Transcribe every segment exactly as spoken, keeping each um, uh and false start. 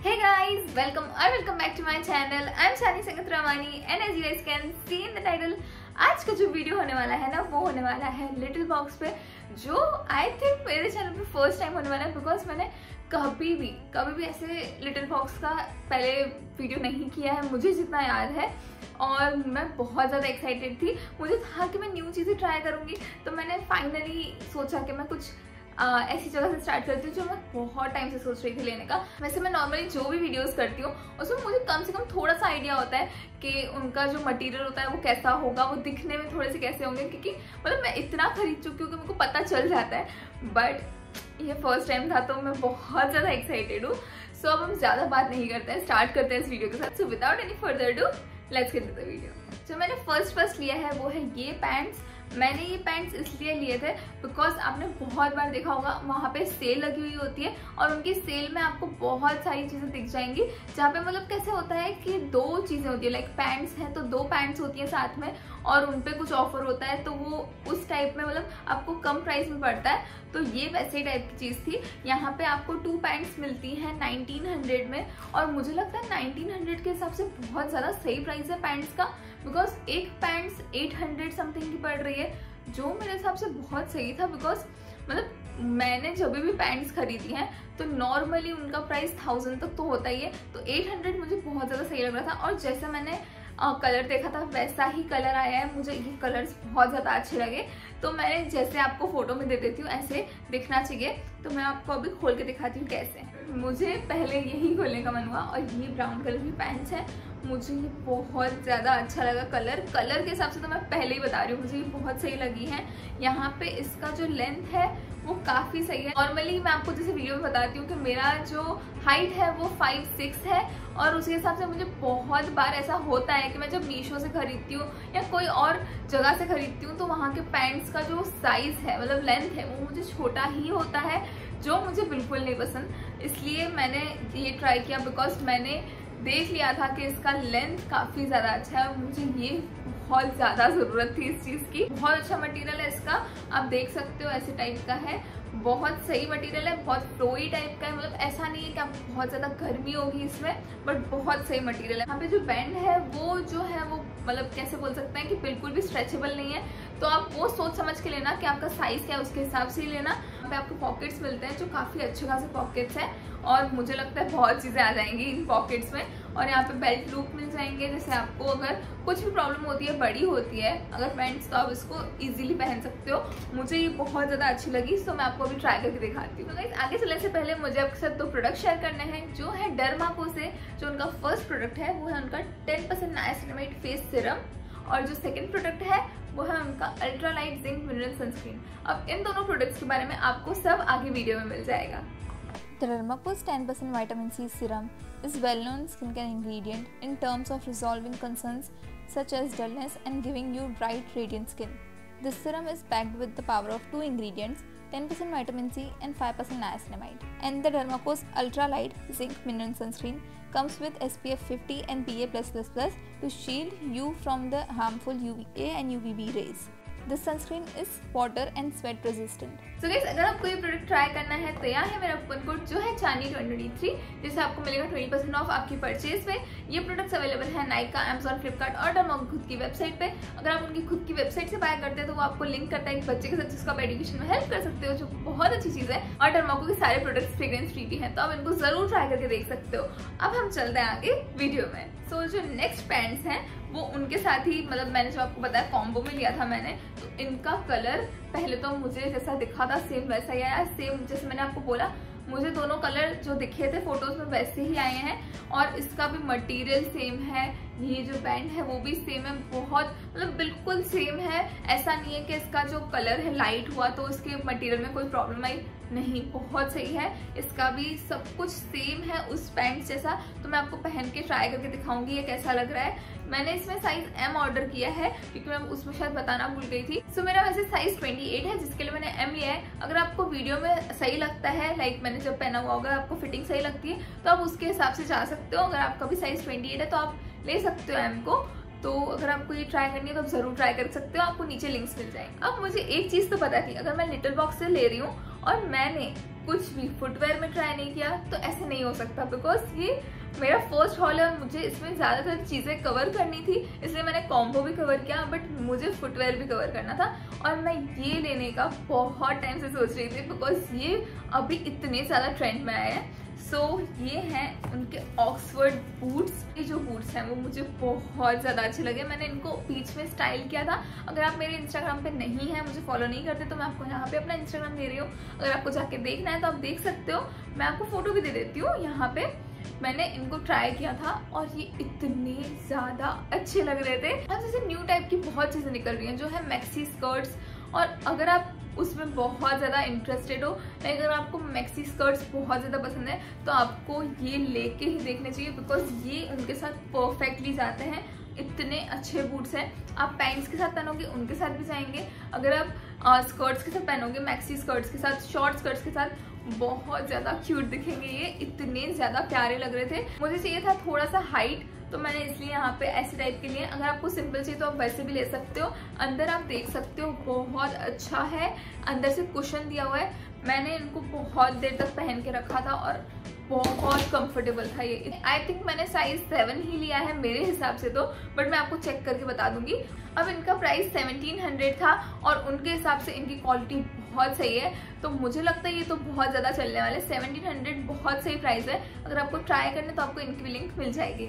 Hey guys, welcome or welcome back to my channel. I'm Shani Sangatramani and as you guys can see in the title, आज का जो video होने वाला है ना वो होने वाला है लिटिल बॉक्स पे, जो आई थिंक मेरे चैनल पे फर्स्ट टाइम होने वाला है बिकॉज मैंने कभी भी कभी भी ऐसे लिटिल बॉक्स का पहले वीडियो नहीं किया है मुझे जितना याद है। और मैं बहुत ज़्यादा एक्साइटेड थी, मुझे था कि मैं न्यू चीज़ें ट्राई करूँगी, तो मैंने फाइनली सोचा कि मैं कुछ आ, ऐसी जगह से स्टार्ट करती हूँ जो मैं बहुत टाइम से सोच रही थी लेने का। वैसे मैं नॉर्मली जो भी वीडियोस करती हूँ उसमें मुझे कम से कम थोड़ा सा आइडिया होता है कि उनका जो मटेरियल होता है वो कैसा होगा, वो दिखने में थोड़े से कैसे होंगे, क्योंकि मतलब मैं इतना खरीद चुकी हूँ कि मुझको पता चल जाता है। बट ये फर्स्ट टाइम था तो मैं बहुत ज़्यादा एक्साइटेड हूँ। सो अब हम ज़्यादा बात नहीं करते हैं, स्टार्ट करते हैं इस वीडियो के साथ। So without any further do let's get to the video. जो मैंने फर्स्ट फर्स्ट लिया है वो है ये पैंट्स। मैंने ये पैंट्स इसलिए लिए थे बिकॉज आपने बहुत बार देखा होगा वहाँ पे सेल लगी हुई होती है और उनकी सेल में आपको बहुत सारी चीज़ें दिख जाएंगी, जहाँ पे मतलब कैसे होता है कि दो चीज़ें होती है, लाइक पैंट्स हैं तो दो पैंट्स होती हैं साथ में और उन पे कुछ ऑफर होता है, तो वो उस टाइप में मतलब आपको कम प्राइस में पड़ता है। तो ये वैसे ही टाइप की चीज़ थी। यहाँ पे आपको टू पैंट्स मिलती हैं नाइनटीन हंड्रेड में और मुझे लगता है नाइनटीन हंड्रेड के हिसाब से बहुत ज़्यादा सही प्राइस है पैंट्स का, बिकॉज एक पैंट्स एट हंड्रेड समथिंग की पड़ रही है, जो मेरे हिसाब से बहुत सही था। बिकॉज मतलब मैंने जब भी पैंट्स खरीदी हैं तो नॉर्मली उनका प्राइस थाउजेंड तक तो होता ही है, तो एट हंड्रेड मुझे बहुत ज़्यादा सही लग रहा था। और जैसे मैंने कलर देखा था वैसा ही कलर आया है, मुझे ये कलर्स बहुत ज़्यादा अच्छे लगे, तो मैंने जैसे आपको फोटो में दे देती हूँ ऐसे दिखना चाहिए, तो मैं आपको अभी खोल के दिखाती हूँ कैसे। मुझे पहले यही खोलने का मन हुआ और ये ब्राउन कलर की पैंट्स है, मुझे ये बहुत ज़्यादा अच्छा लगा। कलर कलर के हिसाब से तो मैं पहले ही बता रही हूँ मुझे ये बहुत सही लगी है। यहाँ पे इसका जो लेंथ है वो काफ़ी सही है। नॉर्मली मैं आपको जैसे वीडियो में बताती हूँ कि मेरा जो हाइट है वो फाइव सिक्स है और उसके हिसाब से मुझे बहुत बार ऐसा होता है कि मैं जब मीशो से खरीदती हूँ या कोई और जगह से खरीदती हूँ तो वहाँ के पैंट्स का जो साइज़ है मतलब लेंथ है वो मुझे छोटा ही होता है, जो मुझे बिल्कुल नहीं पसंद। इसलिए मैंने ये ट्राई किया बिकॉज मैंने देख लिया था कि इसका लेंथ काफ़ी ज़्यादा अच्छा है और मुझे ये बहुत ज़्यादा ज़रूरत थी इस चीज़ की। बहुत अच्छा मटेरियल है इसका, आप देख सकते हो ऐसे टाइप का है, बहुत सही मटेरियल है, बहुत फ्लोई टाइप का है। मतलब ऐसा नहीं है कि आपको बहुत ज़्यादा गर्मी होगी इसमें, बट बहुत सही मटेरियल है। यहाँ पे जो बैंड है वो जो है वो मतलब कैसे बोल सकते हैं कि बिल्कुल भी स्ट्रेचेबल नहीं है, तो आप वो सोच समझ के लेना कि आपका साइज़ क्या है उसके हिसाब से ही लेना। यहाँ पे आपको पॉकेट्स मिलते हैं जो काफ़ी अच्छे खासे पॉकेट्स हैं और मुझे लगता है बहुत चीज़ें आ जाएंगी इन पॉकेट्स में। और यहाँ पे बेल्ट लूप मिल जाएंगे, जैसे आपको अगर कुछ भी प्रॉब्लम होती है, बड़ी होती है अगर पैंट्स, तो आप इसको इजीली पहन सकते हो। मुझे ये बहुत ज़्यादा अच्छी लगी, तो मैं आपको अभी ट्राई करके दिखाती हूँ। तो गाइस आगे चलने से पहले मुझे आपके साथ दो प्रोडक्ट शेयर करने हैं, जो है डर्माको से जो उनका फर्स्ट प्रोडक्ट है वो है उनका ten percent niacinamide face serum, और जो सेकेंड प्रोडक्ट है वो है उनका ultra light zinc mineral sunscreen. अब इन दोनों प्रोडक्ट्स के बारे में आपको सब आगे वीडियो में मिल जाएगा। Dermaco's ten percent vitamin C serum is well-known skincare ingredient in terms of resolving concerns such as dullness and giving you bright, radiant skin. This serum is packed with the power of two ingredients, ten percent vitamin C and five percent niacinamide. And the Dermaco's Ultra Light Zinc Mineral Sunscreen comes with S P F fifty and P A plus plus plus to shield you from the harmful U V A and U V B rays. This sunscreen is water and sweat resistant. So guys, अगर आपको ये product try करना है तो यहाँ है मेरा coupon code जो है चानी ट्वेंटी थ्री, जिससे आपको मिलेगा ट्वेंटी परसेंट ऑफ आपकी परचेज पे। ये प्रोडक्ट्स अवेलेबल है नाइका, अमेजॉन, फ्लिपकार्ट और डर्माको खुद की वेबसाइट पे। अगर आप उनकी खुद की वेबसाइट से बाय करते हैं तो वो आपको लिंक करता है एक बच्चे के साथ जिसको आप एजुकेशन में हेल्प कर सकते हो, जो बहुत अच्छी चीज़ है। और डर्माको के सारे प्रोडक्ट्स फ्रेग्रेंस फ्री भी हैं, तो आप इनको जरूर ट्राई करके देख सकते हो। अब हम चलते हैं आगे वीडियो में। सो so, जो नेक्स्ट पैंट्स हैं वो उनके साथ ही मतलब मैंने जो आपको बताया कॉम्बो में लिया था मैंने, तो इनका कलर पहले तो मुझे जैसा दिखा था सेम वैसा ही आया। सेम जैसे मैंने आपको बोला मुझे दोनों कलर जो दिखे थे फोटोज में वैसे ही आए हैं और इसका भी मटेरियल सेम है, ये जो बैंड है वो भी सेम है, बहुत मतलब बिल्कुल सेम है। ऐसा नहीं है कि इसका जो कलर है लाइट हुआ तो इसके मटेरियल में कोई प्रॉब्लम आई, नहीं, बहुत सही है। इसका भी सब कुछ सेम है उस पैंट जैसा। तो मैं आपको पहन के ट्राई करके दिखाऊंगी ये कैसा लग रहा है। मैंने इसमें साइज एम ऑर्डर किया है क्योंकि मैं उसमें शायद बताना भूल गई थी। सो so, मेरा वैसे साइज ट्वेंटी एट है जिसके लिए मैंने एम लिया है। अगर आपको वीडियो में सही लगता है, लाइक मैंने जब पहना हुआ होगा, आपको फिटिंग सही लगती है तो आप उसके हिसाब से जा सकते हो। अगर आपका भी साइज ट्वेंटी एट है तो आप ले सकते हो एम को। तो अगर आपको ये ट्राई करनी है तो आप जरूर ट्राई कर सकते हो, आपको नीचे लिंक्स मिल जाएंगे। अब मुझे एक चीज़ तो पता थी, अगर मैं लिटिल बॉक्स से ले रही हूँ और मैंने कुछ भी फुटवेयर में ट्राई नहीं किया तो ऐसे नहीं हो सकता, बिकॉज ये मेरा फर्स्ट हॉल है और मुझे इसमें ज़्यादातर चीज़ें कवर करनी थी, इसलिए मैंने कॉम्बो भी कवर किया, बट मुझे फुटवेयर भी कवर करना था और मैं ये लेने का बहुत टाइम से सोच रही थी, बिकॉज ये अभी इतने ज़्यादा ट्रेंड में आए हैं। सो so, ये हैं उनके ऑक्सफोर्ड बूट्स। ये जो बूट्स हैं वो मुझे बहुत ज़्यादा अच्छे लगे, मैंने इनको बीच में स्टाइल किया था। अगर आप मेरे इंस्टाग्राम पे नहीं हैं, मुझे फॉलो नहीं करते, तो मैं आपको यहाँ पे अपना इंस्टाग्राम दे रही हूँ, अगर आपको जाके देखना है तो आप देख सकते हो, मैं आपको फोटो भी दे देती हूँ। यहाँ पे मैंने इनको ट्राई किया था और ये इतने ज़्यादा अच्छे लग रहे थे। अब जैसे न्यू टाइप की बहुत चीज़ें निकल रही हैं जो है मैक्सी स्कर्ट्स, और अगर आप उसमें बहुत ज़्यादा इंटरेस्टेड हो, अगर आपको मैक्सी स्कर्ट्स बहुत ज़्यादा पसंद है तो आपको ये लेके ही देखने चाहिए, बिकॉज ये उनके साथ परफेक्टली जाते हैं। इतने अच्छे बूट्स हैं, आप पैंट्स के साथ पहनोगे उनके साथ भी जाएंगे, अगर आप स्कर्ट्स के साथ पहनोगे, मैक्सी स्कर्ट्स के साथ, शॉर्ट स्कर्ट्स के साथ, बहुत ज़्यादा क्यूट दिखेंगे। ये इतने ज़्यादा प्यारे लग रहे थे। मुझे चाहिए था थोड़ा सा हाइट, तो मैंने इसलिए यहाँ पे ऐसे टाइप के लिए, अगर आपको सिंपल चाहिए तो आप वैसे भी ले सकते हो। अंदर आप देख सकते हो बहुत अच्छा है, अंदर से कुशन दिया हुआ है। मैंने इनको बहुत देर तक पहन के रखा था और बहुत कंफर्टेबल था ये। आई थिंक मैंने साइज सेवन ही लिया है मेरे हिसाब से तो, बट मैं आपको चेक करके बता दूंगी। अब इनका प्राइस सेवनटीन हंड्रेड था और उनके हिसाब से इनकी क्वालिटी बहुत सही है, तो मुझे लगता है ये तो बहुत ज़्यादा चलने वाले। सेवनटीन हंड्रेड बहुत सही प्राइस है, अगर आपको ट्राई करने तो आपको इनकी भी लिंक मिल जाएगी।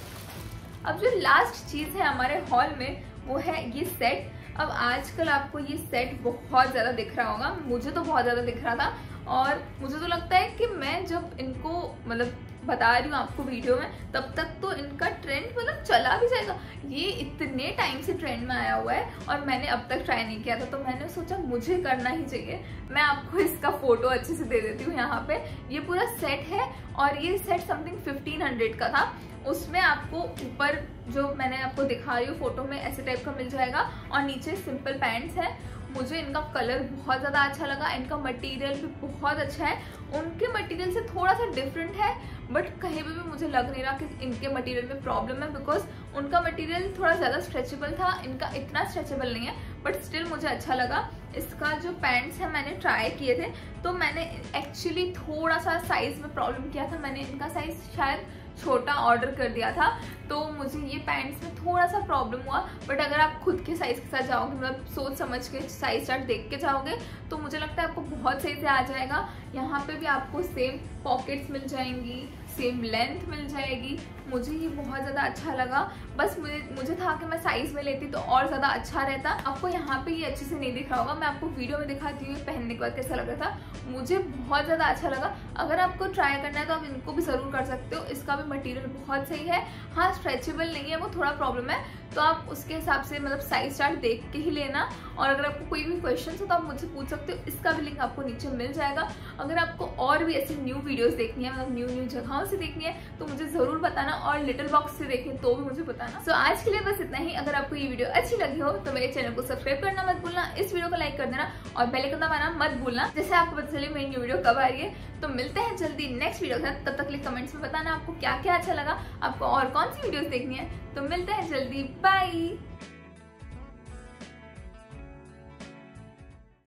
अब जो लास्ट चीज़ है हमारे हॉल में वो है ये सेट। अब आजकल आपको ये सेट बहुत ज़्यादा दिख रहा होगा, मुझे तो बहुत ज़्यादा दिख रहा था, और मुझे तो लगता है कि मैं जब इनको मतलब बता रही हूँ आपको वीडियो में, तब तक तो इनका ट्रेंड मतलब चला भी जाएगा। ये इतने टाइम से ट्रेंड में आया हुआ है और मैंने अब तक ट्राई नहीं किया था, तो मैंने सोचा मुझे करना ही चाहिए। मैं आपको इसका फोटो अच्छे से दे देती हूँ यहाँ पे। ये पूरा सेट है और ये सेट समथिंग फिफ्टीन हंड्रेड का था। उसमें आपको ऊपर जो मैंने आपको दिखा रही हूँ फोटो में ऐसे टाइप का मिल जाएगा और नीचे सिंपल पैंट्स है। मुझे इनका कलर बहुत ज़्यादा अच्छा लगा, इनका मटेरियल भी बहुत अच्छा है। उनके मटेरियल से थोड़ा सा डिफरेंट है, बट कहीं पे भी मुझे लग नहीं रहा कि इनके मटेरियल में प्रॉब्लम है, बिकॉज उनका मटेरियल थोड़ा ज़्यादा स्ट्रेचेबल था, इनका इतना स्ट्रेचेबल नहीं है, बट स्टिल मुझे अच्छा लगा। इसका जो पैंट्स है मैंने ट्राई किए थे, तो मैंने एक्चुअली थोड़ा सा साइज़ में प्रॉब्लम किया था। मैंने इनका साइज़ शायद छोटा ऑर्डर कर दिया था, तो मुझे ये पैंट्स में थोड़ा सा प्रॉब्लम हुआ। बट अगर आप खुद के साइज़ के साथ जाओगे, मतलब सोच समझ के साइज चार्ट देख के जाओगे, तो मुझे लगता है आपको बहुत सही से आ जाएगा। यहाँ पे भी आपको सेम पॉकेट्स मिल जाएंगी, सेम लेंथ मिल जाएगी। मुझे ये बहुत ज़्यादा अच्छा लगा। बस मुझे मुझे था कि मैं साइज़ में लेती तो और ज़्यादा अच्छा रहता। आपको यहाँ पे ये अच्छे से नहीं दिख रहा होगा, मैं आपको वीडियो में दिखाती हूँ पहनने के बाद कैसा लग रहा था। मुझे बहुत ज़्यादा अच्छा लगा। अगर आपको ट्राई करना है तो आप इनको भी ज़रूर कर सकते हो। इसका भी मटेरियल बहुत सही है। हाँ, स्ट्रेचेबल नहीं है, वो थोड़ा प्रॉब्लम है, तो आप उसके हिसाब से मतलब साइज चार्ट देख के ही लेना। और अगर आपको कोई भी क्वेश्चन हो तो आप मुझे पूछ सकते हो। इसका भी लिंक आपको नीचे मिल जाएगा। अगर आपको और भी ऐसी न्यू वीडियोस देखनी है, मतलब न्यू न्यू जगहों से देखनी है, तो मुझे ज़रूर बताना, और लिटिल बॉक्स से देखनी तो भी मुझे बताना। सो so, आज के लिए बस इतना ही। अगर आपको ये वीडियो अच्छी लगी हो तो मेरे चैनल को सब्सक्राइब करना मत भूलना, इस वीडियो को लाइक कर देना और बेल आइकन दबाना मत भूलना, जैसे आपको पता चले मेरी न्यू वीडियो कब आ रही है। तो मिलते हैं जल्दी नेक्स्ट वीडियो के साथ। तब तक कमेंट्स में बताना आपको क्या क्या अच्छा लगा, आपको और कौन सी वीडियोस देखनी है। तो मिलते हैं जल्दी, बाय।